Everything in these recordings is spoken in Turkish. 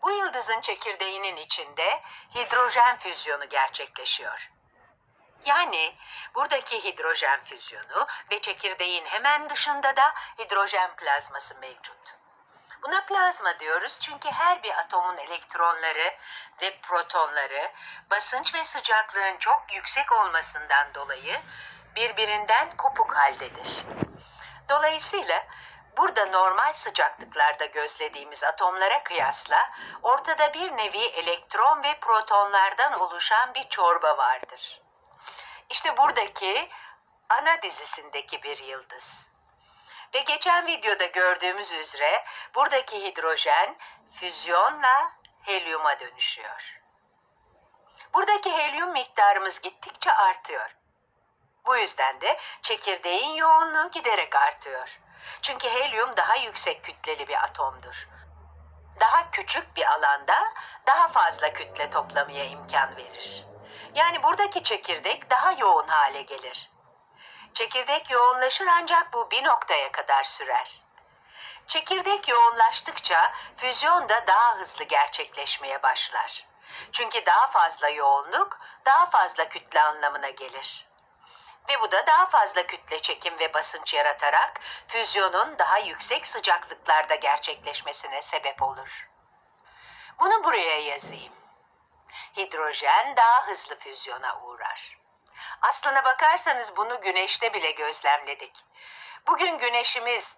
Bu yıldızın çekirdeğinin içinde hidrojen füzyonu gerçekleşiyor. Yani buradaki hidrojen füzyonu ve çekirdeğin hemen dışında da hidrojen plazması mevcut. Buna plazma diyoruz çünkü her bir atomun elektronları ve protonları basınç ve sıcaklığın çok yüksek olmasından dolayı birbirinden kopuk haldedir. Dolayısıyla burada normal sıcaklıklarda gözlediğimiz atomlara kıyasla ortada bir nevi elektron ve protonlardan oluşan bir çorba vardır. İşte buradaki ana dizisindeki bir yıldız. Ve geçen videoda gördüğümüz üzere buradaki hidrojen füzyonla helyuma dönüşüyor. Buradaki helyum miktarımız gittikçe artıyor. Bu yüzden de çekirdeğin yoğunluğu giderek artıyor. Çünkü helyum daha yüksek kütleli bir atomdur. Daha küçük bir alanda daha fazla kütle toplamaya imkan verir. Yani buradaki çekirdek daha yoğun hale gelir. Çekirdek yoğunlaşır ancak bu bir noktaya kadar sürer. Çekirdek yoğunlaştıkça füzyon da daha hızlı gerçekleşmeye başlar. Çünkü daha fazla yoğunluk daha fazla kütle anlamına gelir. Ve bu da daha fazla kütle çekim ve basınç yaratarak füzyonun daha yüksek sıcaklıklarda gerçekleşmesine sebep olur. Bunu buraya yazayım. Hidrojen daha hızlı füzyona uğrar. Aslına bakarsanız bunu güneşte bile gözlemledik. Bugün güneşimiz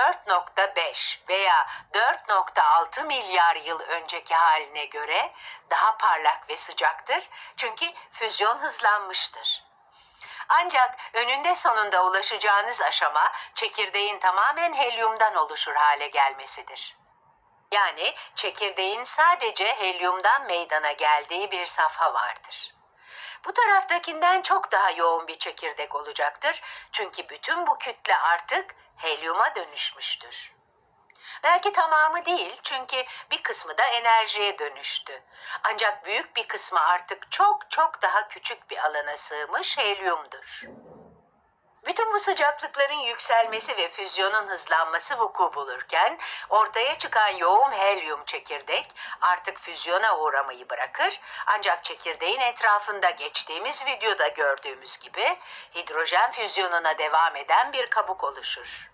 4,5 veya 4,6 milyar yıl önceki haline göre daha parlak ve sıcaktır. Çünkü füzyon hızlanmıştır. Ancak önünde sonunda ulaşacağınız aşama çekirdeğin tamamen helyumdan oluşur hale gelmesidir. Yani çekirdeğin sadece helyumdan meydana geldiği bir safha vardır. Bu taraftakinden çok daha yoğun bir çekirdek olacaktır. Çünkü bütün bu kütle artık helyuma dönüşmüştür. Belki tamamı değil çünkü bir kısmı da enerjiye dönüştü. Ancak büyük bir kısmı artık çok çok daha küçük bir alana sığmış helyumdur. Bütün bu sıcaklıkların yükselmesi ve füzyonun hızlanması vuku bulurken ortaya çıkan yoğun helyum çekirdek artık füzyona uğramayı bırakır ancak çekirdeğin etrafında geçtiğimiz videoda gördüğümüz gibi hidrojen füzyonuna devam eden bir kabuk oluşur.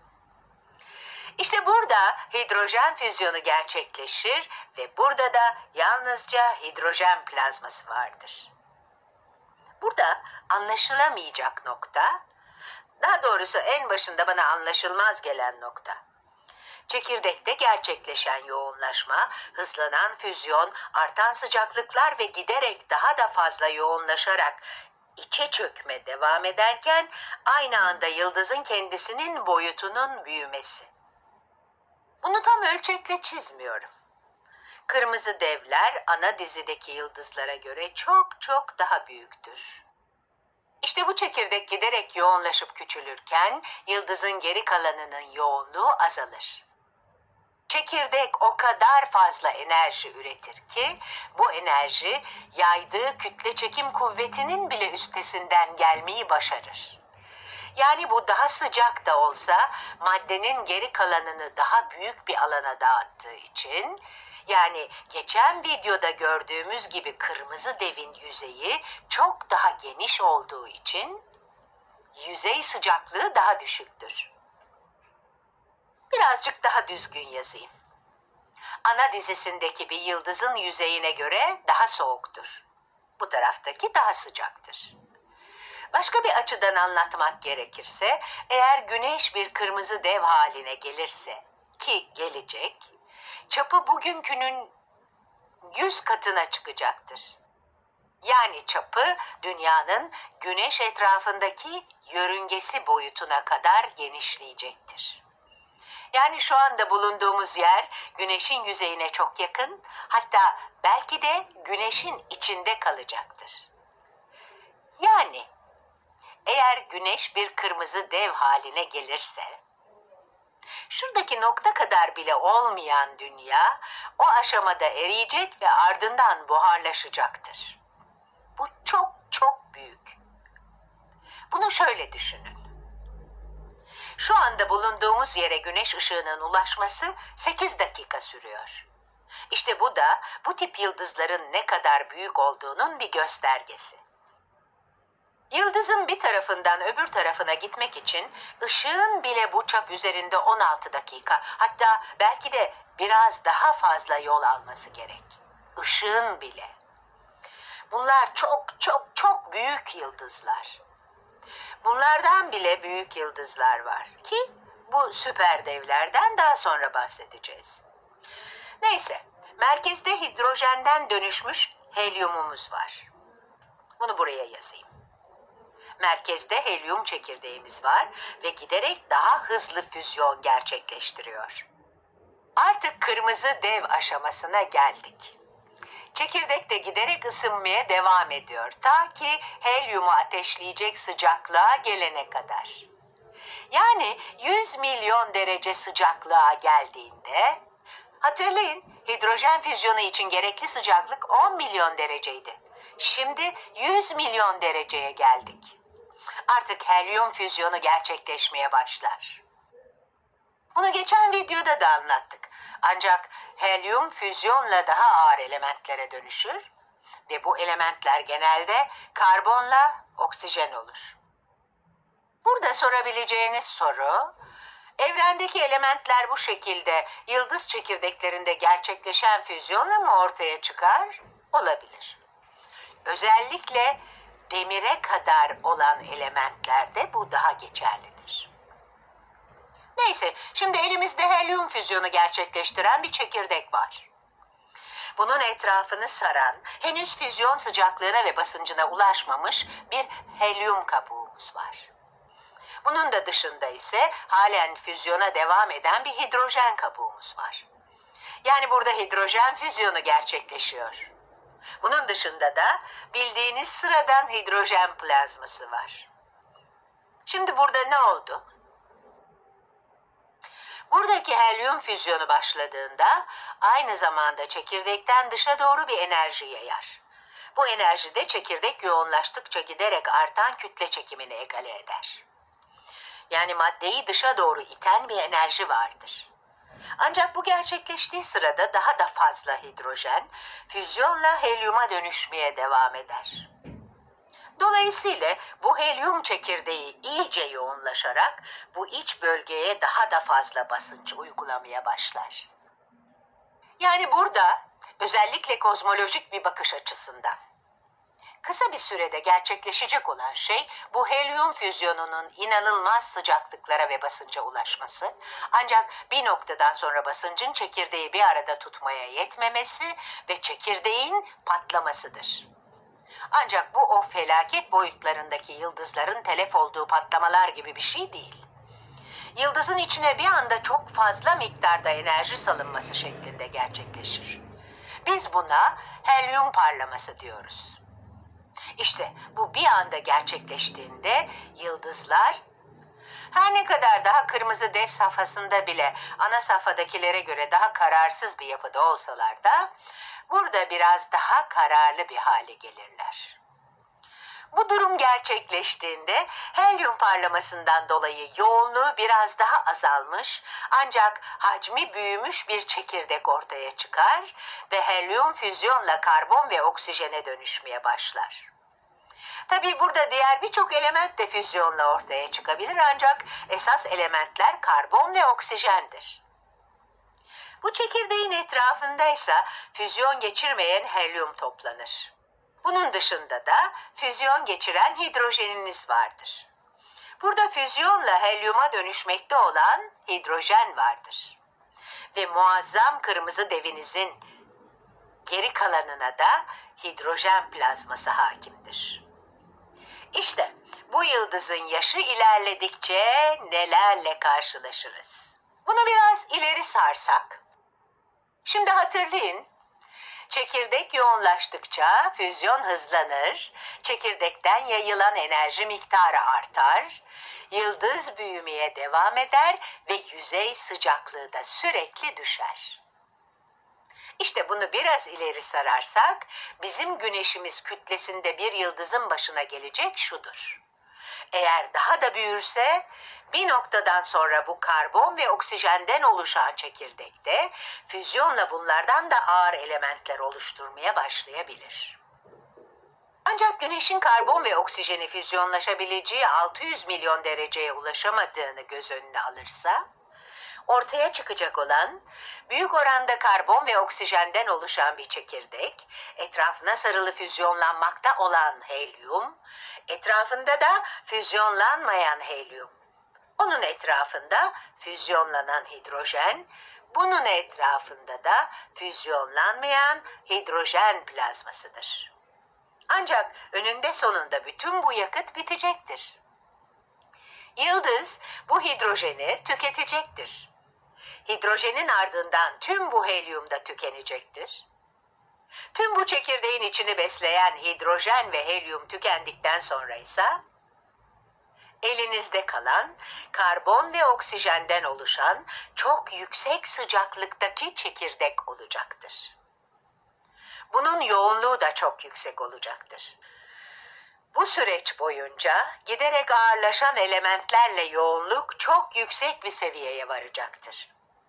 İşte burada hidrojen füzyonu gerçekleşir ve burada da yalnızca hidrojen plazması vardır. Burada anlaşılamayacak nokta, daha doğrusu en başında bana anlaşılmaz gelen nokta. Çekirdekte gerçekleşen yoğunlaşma, hızlanan füzyon, artan sıcaklıklar ve giderek daha da fazla yoğunlaşarak içe çökme devam ederken aynı anda yıldızın kendisinin boyutunun büyümesi. Bunu tam ölçekle çizmiyorum. Kırmızı devler ana dizideki yıldızlara göre çok çok daha büyüktür. İşte bu çekirdek giderek yoğunlaşıp küçülürken yıldızın geri kalanının yoğunluğu azalır. Çekirdek o kadar fazla enerji üretir ki bu enerji yaydığı kütle çekim kuvvetinin bile üstesinden gelmeyi başarır. Yani bu daha sıcak da olsa maddenin geri kalanını daha büyük bir alana dağıttığı için, yani geçen videoda gördüğümüz gibi kırmızı devin yüzeyi çok daha geniş olduğu için yüzey sıcaklığı daha düşüktür. Birazcık daha düzgün yazayım. Ana dizisindeki bir yıldızın yüzeyine göre daha soğuktur. Bu taraftaki daha sıcaktır. Başka bir açıdan anlatmak gerekirse, eğer güneş bir kırmızı dev haline gelirse, ki gelecek, çapı bugünkünün 100 katına çıkacaktır. Yani çapı dünyanın güneş etrafındaki yörüngesi boyutuna kadar genişleyecektir. Yani şu anda bulunduğumuz yer güneşin yüzeyine çok yakın, hatta belki de güneşin içinde kalacaktır. Yani eğer güneş bir kırmızı dev haline gelirse, şuradaki nokta kadar bile olmayan dünya o aşamada eriyecek ve ardından buharlaşacaktır. Bu çok çok büyük. Bunu şöyle düşünün. Şu anda bulunduğumuz yere güneş ışığının ulaşması 8 dakika sürüyor. İşte bu da bu tip yıldızların ne kadar büyük olduğunun bir göstergesi. Yıldızın bir tarafından öbür tarafına gitmek için ışığın bile bu çap üzerinde 16 dakika, hatta belki de biraz daha fazla yol alması gerek. Işığın bile. Bunlar çok çok çok büyük yıldızlar. Bunlardan bile büyük yıldızlar var ki bu süper devlerden daha sonra bahsedeceğiz. Neyse, merkezde hidrojenden dönüşmüş helyumumuz var. Bunu buraya yazayım. Merkezde helyum çekirdeğimiz var ve giderek daha hızlı füzyon gerçekleştiriyor. Artık kırmızı dev aşamasına geldik. Çekirdek de giderek ısınmaya devam ediyor ta ki helyumu ateşleyecek sıcaklığa gelene kadar. Yani 100 milyon derece sıcaklığa geldiğinde, hatırlayın hidrojen füzyonu için gerekli sıcaklık 10 milyon dereceydi. Şimdi 100 milyon dereceye geldik. Artık helyum füzyonu gerçekleşmeye başlar. Bunu geçen videoda da anlattık. Ancak helyum füzyonla daha ağır elementlere dönüşür ve bu elementler genelde karbonla oksijen olur. Burada sorabileceğiniz soru, evrendeki elementler bu şekilde yıldız çekirdeklerinde gerçekleşen füzyonla mı ortaya çıkar? Olabilir. Özellikle demire kadar olan elementlerde bu daha geçerlidir. Neyse, şimdi elimizde helyum füzyonu gerçekleştiren bir çekirdek var. Bunun etrafını saran, henüz füzyon sıcaklığına ve basıncına ulaşmamış bir helyum kabuğumuz var. Bunun da dışında ise halen füzyona devam eden bir hidrojen kabuğumuz var. Yani burada hidrojen füzyonu gerçekleşiyor. Bunun dışında da bildiğiniz sıradan hidrojen plazması var. Şimdi burada ne oldu? Buradaki helyum füzyonu başladığında aynı zamanda çekirdekten dışa doğru bir enerji yayar. Bu enerji de çekirdek yoğunlaştıkça giderek artan kütle çekimini egale eder. Yani maddeyi dışa doğru iten bir enerji vardır. Ancak bu gerçekleştiği sırada daha da fazla hidrojen füzyonla helyuma dönüşmeye devam eder. Dolayısıyla bu helyum çekirdeği iyice yoğunlaşarak bu iç bölgeye daha da fazla basınç uygulamaya başlar. Yani burada özellikle kozmolojik bir bakış açısından kısa bir sürede gerçekleşecek olan şey bu helyum füzyonunun inanılmaz sıcaklıklara ve basınca ulaşması, ancak bir noktadan sonra basıncın çekirdeği bir arada tutmaya yetmemesi ve çekirdeğin patlamasıdır. Ancak bu o felaket boyutlarındaki yıldızların telef olduğu patlamalar gibi bir şey değil. Yıldızın içine bir anda çok fazla miktarda enerji salınması şeklinde gerçekleşir. Biz buna helyum parlaması diyoruz. İşte bu bir anda gerçekleştiğinde yıldızlar her ne kadar daha kırmızı dev safhasında bile ana safhadakilere göre daha kararsız bir yapıda olsalar da burada biraz daha kararlı bir hale gelirler. Bu durum gerçekleştiğinde helyum parlamasından dolayı yoğunluğu biraz daha azalmış ancak hacmi büyümüş bir çekirdek ortaya çıkar ve helyum füzyonla karbon ve oksijene dönüşmeye başlar. Tabii burada diğer birçok element de füzyonla ortaya çıkabilir ancak esas elementler karbon ve oksijendir. Bu çekirdeğin etrafında ise füzyon geçirmeyen helyum toplanır. Bunun dışında da füzyon geçiren hidrojeniniz vardır. Burada füzyonla helyuma dönüşmekte olan hidrojen vardır. Ve muazzam kırmızı devinizin geri kalanına da hidrojen plazması hakimdir. İşte bu yıldızın yaşı ilerledikçe nelerle karşılaşırız. Bunu biraz ileri sarsak. Şimdi hatırlayın, çekirdek yoğunlaştıkça füzyon hızlanır, çekirdekten yayılan enerji miktarı artar, yıldız büyümeye devam eder ve yüzey sıcaklığı da sürekli düşer. İşte bunu biraz ileri sararsak, bizim güneşimiz kütlesinde bir yıldızın başına gelecek şudur. Eğer daha da büyürse bir noktadan sonra bu karbon ve oksijenden oluşan çekirdekte füzyonla bunlardan da ağır elementler oluşturmaya başlayabilir. Ancak Güneş'in karbon ve oksijeni füzyonlaşabileceği 600 milyon dereceye ulaşamadığını göz önüne alırsa, ortaya çıkacak olan büyük oranda karbon ve oksijenden oluşan bir çekirdek, etrafına sarılı füzyonlanmakta olan helyum, etrafında da füzyonlanmayan helyum, onun etrafında füzyonlanan hidrojen, bunun etrafında da füzyonlanmayan hidrojen plazmasıdır. Ancak önünde sonunda bütün bu yakıt bitecektir. Yıldız bu hidrojeni tüketecektir. Hidrojenin ardından tüm bu helyum da tükenecektir. Tüm bu çekirdeğin içini besleyen hidrojen ve helyum tükendikten sonra ise elinizde kalan karbon ve oksijenden oluşan çok yüksek sıcaklıktaki çekirdek olacaktır. Bunun yoğunluğu da çok yüksek olacaktır. Bu süreç boyunca giderek ağırlaşan elementlerle yoğunluk çok yüksek bir seviyeye varacaktır.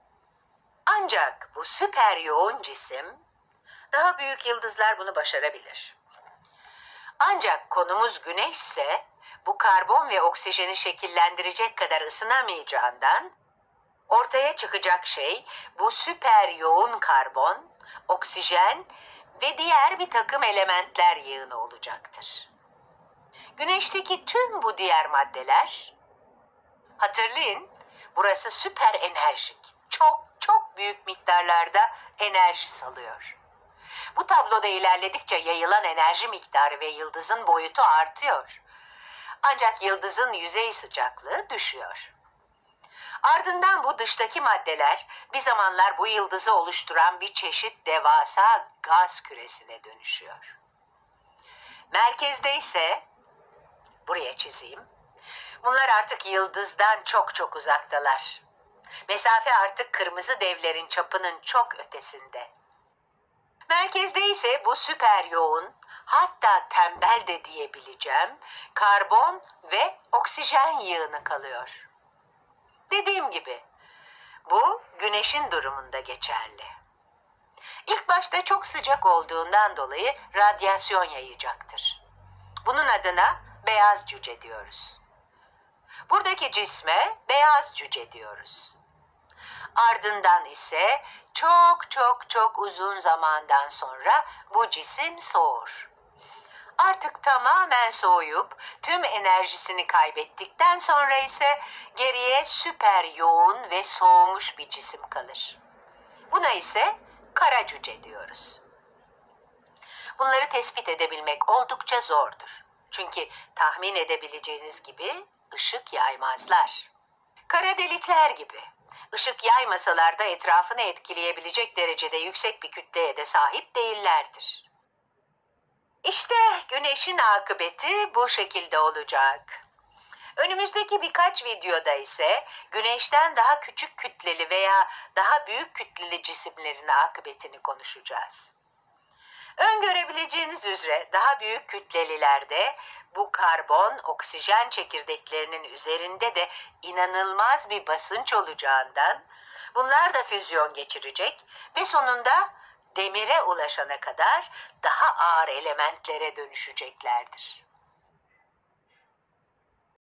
Ancak bu süper yoğun cisim, daha büyük yıldızlar bunu başarabilir. Ancak konumuz Güneş ise bu karbon ve oksijeni şekillendirecek kadar ısınamayacağından ortaya çıkacak şey bu süper yoğun karbon, oksijen ve diğer bir takım elementler yığını olacaktır. Güneşteki tüm bu diğer maddeler, hatırlayın, burası süper enerjik, çok büyük miktarlarda enerji salıyor. Bu tabloda ilerledikçe yayılan enerji miktarı ve yıldızın boyutu artıyor. Ancak yıldızın yüzey sıcaklığı düşüyor. Ardından bu dıştaki maddeler bir zamanlar bu yıldızı oluşturan bir çeşit devasa gaz küresine dönüşüyor. Merkezde ise, buraya çizeyim, bunlar artık yıldızdan çok uzaktalar. Mesafe artık kırmızı devlerin çapının çok ötesinde. Merkezde ise bu süper yoğun, hatta tembel de diyebileceğim, karbon ve oksijen yığını kalıyor. Dediğim gibi, bu Güneş'in durumunda geçerli. İlk başta çok sıcak olduğundan dolayı radyasyon yayacaktır. Bunun adına beyaz cüce diyoruz. Buradaki cisme beyaz cüce diyoruz. Ardından ise çok uzun zamandan sonra bu cisim soğur. Artık tamamen soğuyup tüm enerjisini kaybettikten sonra ise geriye süper yoğun ve soğumuş bir cisim kalır. Buna ise kara cüce diyoruz. Bunları tespit edebilmek oldukça zordur. Çünkü tahmin edebileceğiniz gibi ışık yaymazlar. Kara delikler gibi. Işık yaymasalar da etrafını etkileyebilecek derecede yüksek bir kütleye de sahip değillerdir. İşte Güneş'in akıbeti bu şekilde olacak. Önümüzdeki birkaç videoda ise Güneş'ten daha küçük kütleli veya daha büyük kütleli cisimlerin akıbetini konuşacağız. Öngörebileceğiniz üzere daha büyük kütlelilerde bu karbon, oksijen çekirdeklerinin üzerinde de inanılmaz bir basınç olacağından bunlar da füzyon geçirecek ve sonunda demire ulaşana kadar daha ağır elementlere dönüşeceklerdir.